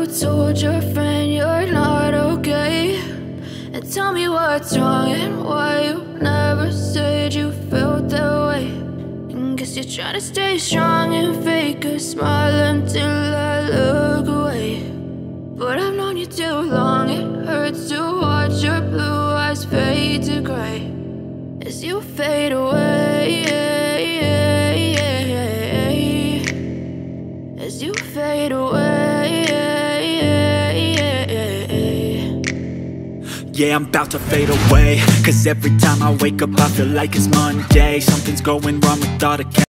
told your friend you're not okay? And tell me what's wrong and why you never said you felt that way. And guess you're trying to stay strong and fake a smile until I look away. But I've known you too long, it hurts to watch your blue eyes fade to gray as you fade away, as you fade away. Yeah, I'm about to fade away, 'cause every time I wake up I feel like it's Monday. Something's going wrong with all the